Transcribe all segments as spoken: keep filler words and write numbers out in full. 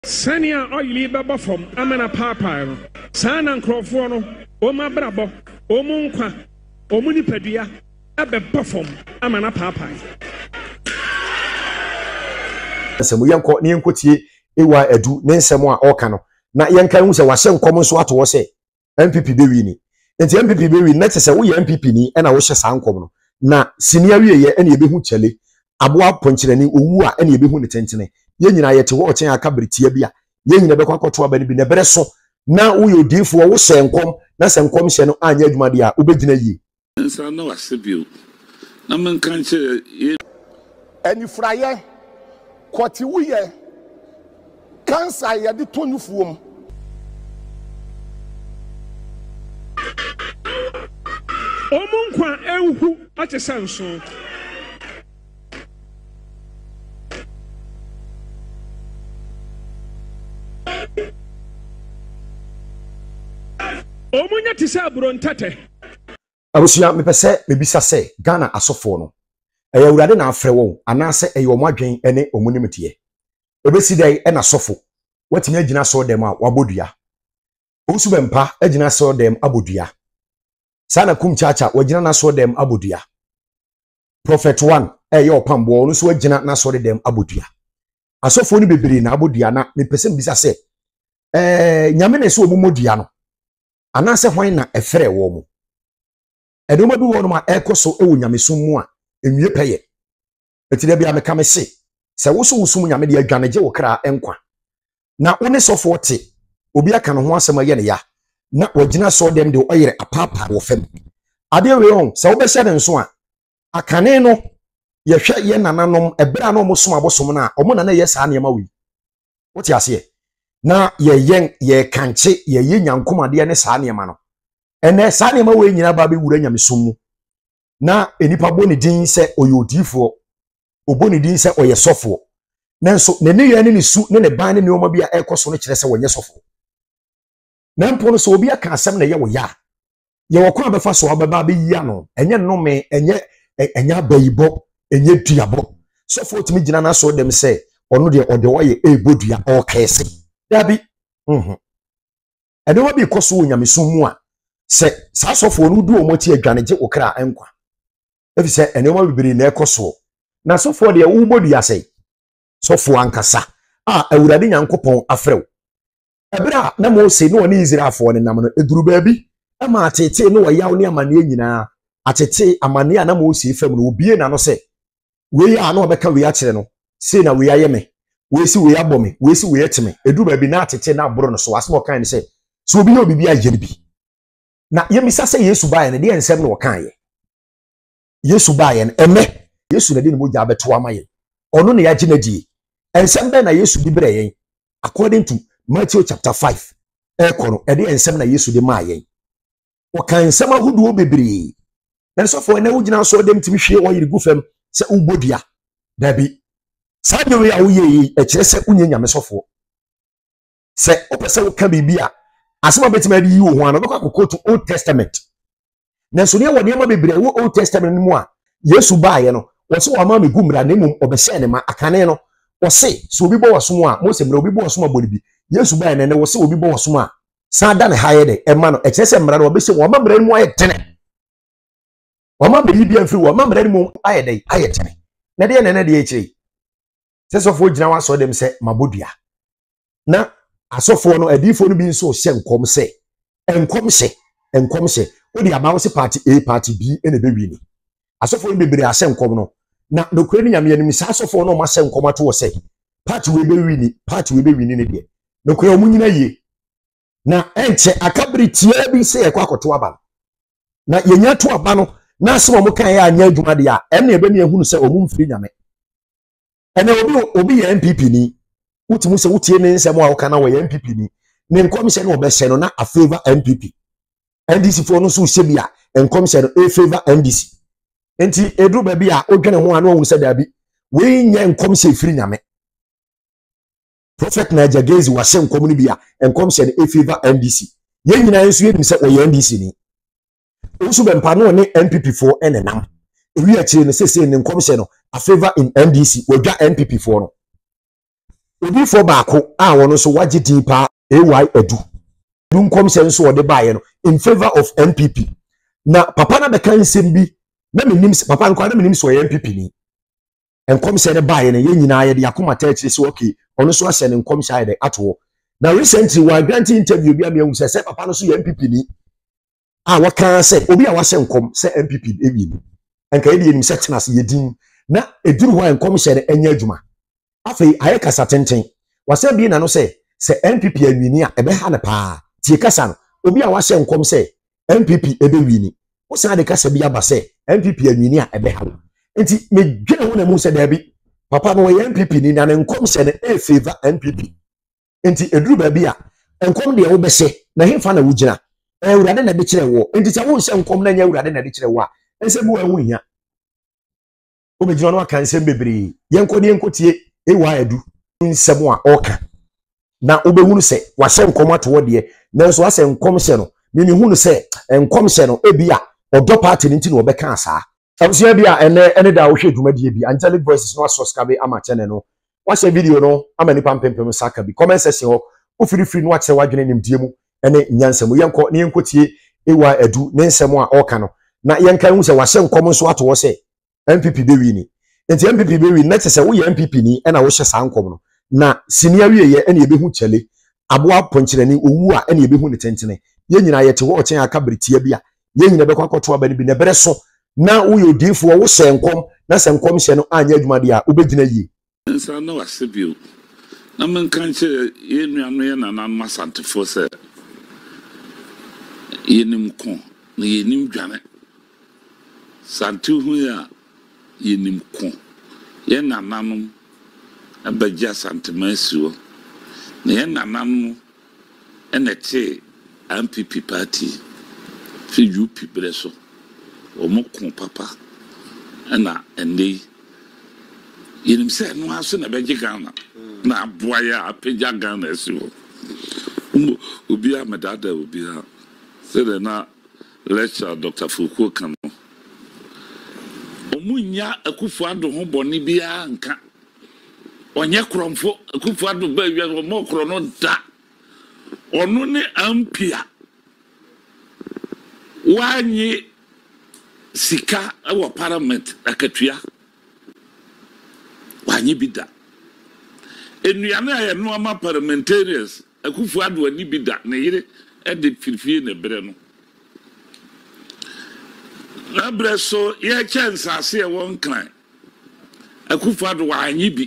Sania oily baba from Amana Papa, Sana Crawforno, Oma Brabo, Omunkwa, Omuni Pedia, Abe Perform, Amana Papa. Semu yanko ni yankotie ewa edu ne nsemo a okano na yanka hu se wahye nkom so ato wo se M P P be wi ni enti M P P be wi na tese wo ye M P P ni e na wo hye sa nkom no na sinia wie ye e na ebehu chele aboa ponchirani owu a e na ebehu ne tentene ye nyina ye te wo ochen aka britia bia ye nyina be kwakoto aba ni bi na bere so na wo ye odifo wo hye nkom na se nkom hye no anya adwumade a obegina yie nsa na wasebio na menka nche eni fraye kwati wuye kansa ya di tonufuom Omunkwa enhu achesanso Omunya tisa brontate abusia mepese mebisa se Ghana asofo no eya urade na afre wo anase eya omwadwen ene omunimtie ebesi dai e na sofo watimi agina so dem a wabodua osu bempa agina so dem abodua sana kum chacha wagina na so dem abodua prophet one eya opambo no so agina na so dem abodua asofo ni bebere na abodua na mepese mbisa se eh nyame na so omumodua no anase hwan na efre wo mu edoma bi wo no ma ekoso ewo nyamesum mu a enwie peye etide bia meka me se se wo so wusum nyame de adwaneje wo kra enkwa na woni sofo te obi aka no ho asem aye ne ya na wagina so dem de oyere apapa wo fam ade we on se wo be hye ne nso a akane no ye hwe ye nananom ebra no mo som abosom na omo na na ye saa ne ma wi wo ti ase na ye yen ye kanche ye ye nyankomade ne saa ne ma no ene saa ne ma we nyina ba be wura nyamesum mu na enipa boni din se oyodifo oboni din se oye sofo nanso ne ne yane ne su ne ne ban ne neoma bia ekoso no kire se wonye sofo na mpo no so obi aka asem na ye wo ya ye wo kwa befa so ababa be yi ano enye nnome enye enye abayibo enye duabo sofo timi gina na so dem se ono de ode wo ye ebodua o kese dabi mhm ene wo bi koso wonyamesum mu a se sa sofo no du omoti adwaneje okra enkwa efise ene wo bibiri na ekoso na sofo de wo bodua sei sofo ankasa a awurade nyankopon afrew ebra na mo se no ne Israelfo ne nam no eduru baabi ama atete no wayaw ne amane nyina atete amane na mo se fam no obie na no se we ya na obeka we ya kire no se na we ya yeme we si we ya bome we si we ya teme eduru baabi na atete na aboro no so asemo kan ne se so obi na obi bia yeri bi na yemisa se Yesu bae ne de ensem no kan ye Yesu bae ne eme Yesu na de ne moja abeto amaye ono ne ya ginadi ensem be na Yesu bi bre yen according to Matthew chapter five e kono e de ensem na Yesu de ma yen o kan ensem ahudu bebre na so fo na wugina so dem timi hwe o yiri gufam se ubodua dabi sa de we a wo ye e kire se unye nyame sofo se opese wo ka bibia asema betima bi yi wo ho ana bekwa kokoto Old Testament na so ne wo ne ma bebre wo Old Testament mu a Yesu baaye no wo se wo ma me gumra na mum obese ne ma akane no wo se so obi bo wasom a Mose mra obi bo wasom abodibi Yesu baaye ne ne wo se obi bo wasom a sa da ne haye de e ma no e kire se mra no obese wo ma mra mu aye tene wo ma be bia mfiri wo ma mra mu aye de aye tene na de ne ne de e kire se so fo gina wa so dem se mabodua na asofo no adifo no bi nso hye nkom se enkom hye enkom hye odi amawo se party A party B ene bewi ni asofo no bebere ahye nkom no na dokore ni nyame anim sa asofo no ma hye nkom ato wo se party we bewi ni party we bewi ni ne de dokore omunyina yie na enche akabri tie bi se ekwa akoto aba na yenya to aba no na asemo mo kan ya anya adwuma de a ene ebe ni ehunu se omum firi nyame ene obi obi ya M P P ni utimu se utie ne nsem a woka na wo M P P ni ne nkomse no obehye no na a favor M P P N D C fo no so hye bia nkomse no a favor N D C enti edru ba bia odwene ho anu ohun se dabi we nya nkomse firi nyame prophet na jagezi wa hye nkom ni bia nkomse no a favor N D C ye nyina nso yedim se wo N D C ni osu be mpa no ne N P P fo enenam ewi a kire no se se ne nkomse no a favor in N D C wodwa N P P fo no Obi for baako a wono so waje din pa A Y Edu. Edu nkomse nso ode baaye no in favor of N P P. Na papa na beka nsem bi na menim papa nkwa na menim so N P P ni. Nkomse ne baaye no ye nyina ye de akoma ta akire so okay ono so ahye ne nkomse aye de ato. Na recently wa grant interview bi am ye say say papa no so N P P ni. Ah waka say obi a wahye nkom say N P P ewi ni. Enka ye de nim say tena se ye din na eduru ho nkomse ne enya adwuma. Afei aye kasa tenten wase bi na no se se N P P anwini a ebe ha ne pa tie kasa no obi a wase nkom se N P P ebe wini wo san de kasa bi aba se N P P anwini a ebe ha enti me dwene ho na mu se da bi papa no ye N P P ni na nkom se ne e favor N P P enti eduru ba bi a nkom de wo be se na hemfa na wo gina ewurade na de kire wo enti se wo se nkom na nya ewurade na de kire wo a ense bu ewu hia o be gina no aka nsem bebre yenko de yenko tie A Y Edu nsem a oka na obehunu se wahye nkom ato de nanso wase nkom hye no mimi hunu se nkom hye no ebia odo party nti no obeka asa abusua bia ene ene da wo hwe dwumadie bi Angelic Voices no subscribe ama channel no wahye video no ama nipa mpempem saka bi comment section ho ofiri free no wache wadwene nimdie mu ene nyansem yenko ne yenko tie A Y Edu ne nsem a oka no na yenka hu se wahye nkom nso ato wo se N P P de wi ni enti N P P be wi na tese wo ye N P P ni e na wo hye sa nkom no na sinia wie ye ene yebehu chele aboa ponchirani owu a ene yebehu ne tentene ye nyina yete wo ochen aka britia bia ye nyina be kwakoto aba ni bi ne bere so na wo yo difo wo hye nkom na se nkom hye no anya adwuma dia obegina yi nsa na wasebio na men kan che ye nuano ye na nan masantefo se ye nim ko na ye nim dwane santu hu ya ye nim ko ye na nanom abaja santemasuo na ye na nanom enete N P P party fi U P breso o mo kon papa na ende yenim se no aso na beje Ghana na aboya apeja Ghana asiwo umo obi a medada obi a se na lecture Doctor Fuku kan omunya Akufo-Addo ho boni bia nka onye kromfo Akufo-Addo ba wi o mo kro no da onu ne ampia wanyi sika awo parliament akatua wanyi bida enuane aye no ama parliamentarians Akufo-Addo ani bida ne yire e de firfie ne bre no na breso ye chance ase e won kan Akufo-Addo wanyi bi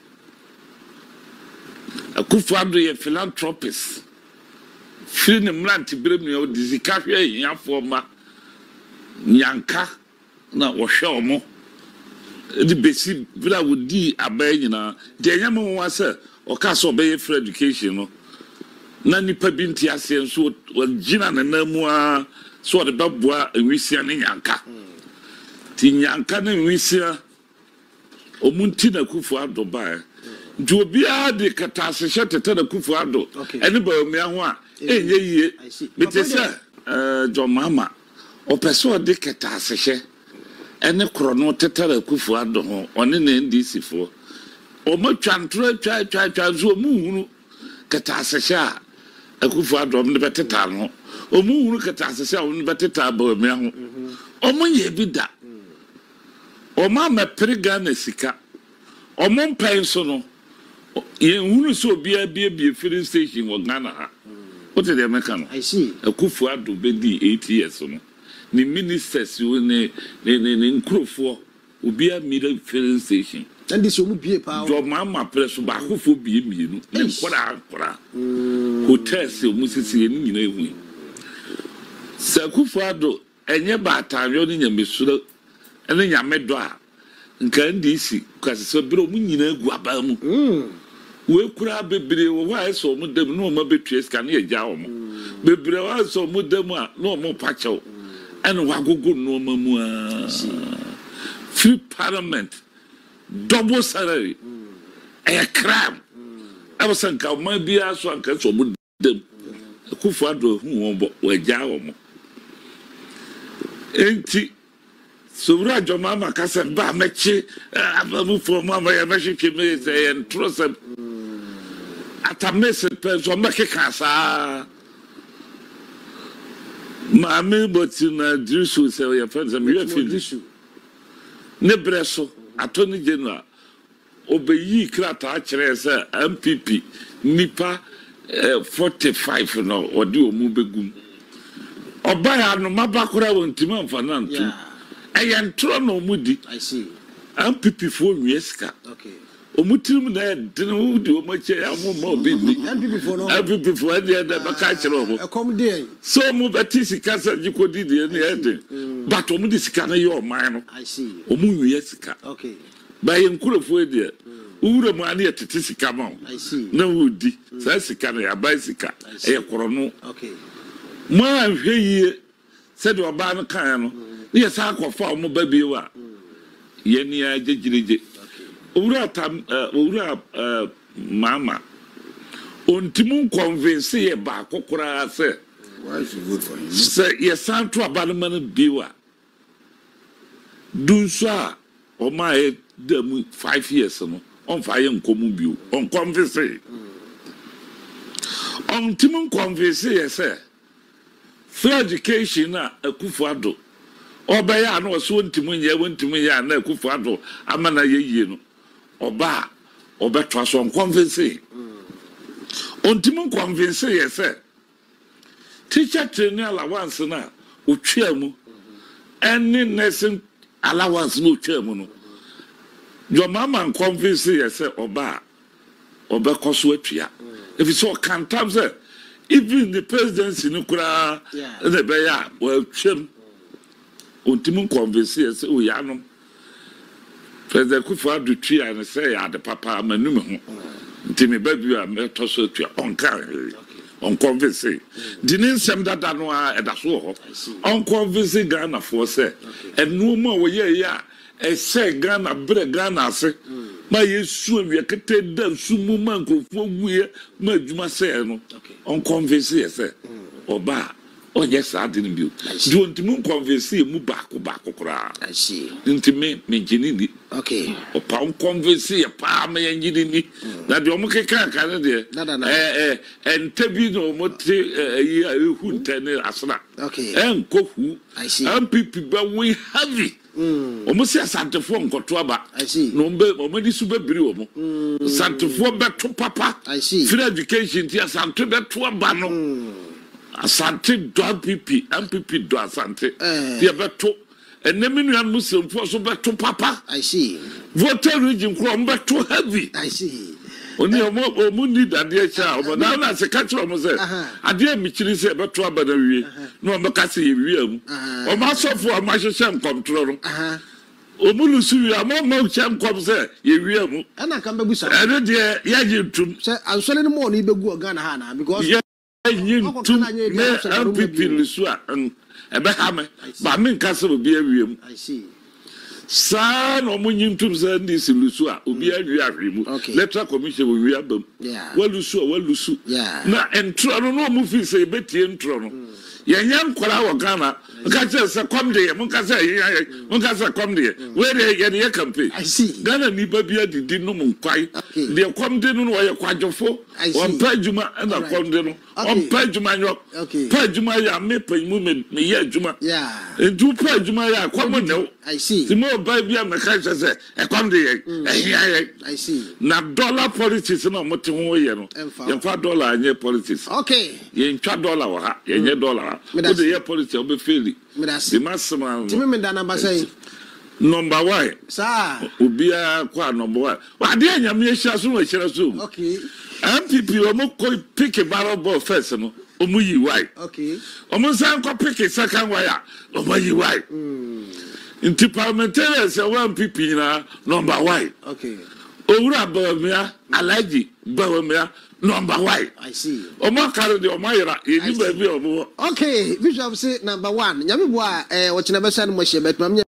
Akufo-Addo ye philanthropist free ne mlanti brem ne odizika hwe hiafo ma nyanka na wo hwe omo di besi bra wodi abai nyina de nyam wa se o ka so be free education no na nipa bi nti ase nso wagina na namu a so de babua enwisia ne nyanka ti nyanka na enwisia omunti na Akufo-Addo ba nti obi a de katase hye na Akufo-Addo ene ba omia ho a enye yie betesa eh John Mama o peso de katase hye ene krono tete na Akufo-Addo ho one na N D C fo o ma twantro twa twa twa zo mu hunu katase hye a Akufo-Addo ne beteta no o mu hunu katase hye a one beteta ba omia ho o mo ye bi da o ma me prega na sika o mo mpan so no ye hunu so bia bia bia filling station wo Ghana ha what did they make no I see Akufo-Addo be di eight years no ni ministers wo ne ne ne nkrofo obi a mira filling station and this omu bie pa jo mama preso ba Akufo bie mienu ne nkora nkora hotels omu sisi ni nyina ehu se Akufo-Addo enye ba atanyo ni nyamesuro ene nyamedo a nka N D C kwase biro mu nyina gu aba mu we kura bebre wo wa so mu dem no ma betue ska na ya wo mo bebre wa so mu dem a no mo pachew ene wa gogo no ma mu a free parliament double salary a crime I was saying ka ma bia so anka so mu dem Akufo-Addo hu won bo wa ja wo mo enti Sobra John Mama kasa ba mechi abamu for mama ya mechi me say and trust atamese person make kasa maame botina drisu say your friends am you finish ne breso attorney general obeyi krata kire say M P P nipa forty-five no odi omu begum oba ya no mabakora wontima mfanantu ayantro no mudi I see M P P for wieska okay omutirim na dinu di omache amoma obibi M P P for no M P P for dey da baka kire obo accommodate so mu betisi kasa jikodi di na ede but omu di sika na ye oman no I see omu wiesika okay ba ye nkurofo ede ura mu ani etete sika ma I see na wudi sa sika na ya ba sika e koro no okay ma hweye se de oba no kan no ye sa akofa omu ba bi wa ye ni agegirege owura tam owura mama ontimu convince ye ba kokora se Why is it good for him? se ye san to aba no man bi wa dunso a o ma e dem five years no on fa ye nkomu bi on convince on timu convince ye se free education na akufu ado obaya na so ntimu ye wontimu ye na akufu ado amana ye yie no oba obetwa so on convince on timu convince ye se teacher training allowance na otwamu any nursing allowance no otwamu no your mama convince ye se oba obekoso atua if so can time say even the presidency no kura na be ya wa twem ontimu convince ye se o ya no president Kufuor adu twa na say ya de papa manum ho ntimi ba bi a me to so twa on kan on convince di ni nsem dada no a edaso ho on convince Ghana for say enu ma wo ye ya e say Ghana bre Ghana ase ma yesu awie kete da sumu man kofo guye ma adwuma say no on convince ye say oba o yes adin bi do ntimi convince mu baako baako kura I see ntimi me gini ni okay o pa on convince ye pa ma ye gini ni na de o mo keka kan de eh eh entabi no mo te yi ehu ntene asra okay en kohu I see M P P ba we heavy mm o mo se asantefo nkoto aba I see no mbe o mo di su bebiri o mo asantefo beto papa I see free education ti asante beto aba no asante do M P P M P P do asante ti beto enemi nu an musemfo so beto papa I see voter region kro beto heavy I see oni o mo o mo need ade cha o na na se catch o mo se ade mi chiri se beto aba na wie no o meka se wie am o ma sofo o ma hwehwe nkontrol no o mu lusu wi am o ma hwehwe nkom se ye wie am ana kan bebu sa ade de ya je tum se ansole no mo no ibegu Ghana ha na because ye yin tum me M P P lusu a ebe ha me ba me nka se obi awie am I see sa no mo nyintum sa ndi si lusu a obi awie ahwemu electoral commission wo wi abam wa lusu wa lusu na entro no no mo fi se betie entro no ye nyam kwara wo Ghana ka che se kom de mo ka se ye mo ka se kom de we de ye de campaign Ghana ni ba bia didi no mo nkwai de kom de no wo ye kwadwofo won pa djuma na kom de no on pa djuma nyo pa djuma ya me pa mu me ye djuma entu pa djuma ya kom ne I see. The more baby am ka say e kom de ye I see. Na dollar politics no mo te ho ye no ye fa dollar anye politics okay ye ntwa dollar wa ha ye nye dollar wo de ye politics obe fail the maximum timi me da number say number one sir obia kwa number one wa de anyame ehia so wa hira so okay M P P o mo ko pick a barrel ball first no o mu yi why okay o mo san ko pick a second wire o mo yi why mm inti parliamentarians e one P P na number one okay owura bawamia alaji bawamia number one I see o mo kare de o mo yira e ni ba bi o mo okay bishop say number one nyame bo a eh wo chena be sa no mo hye betma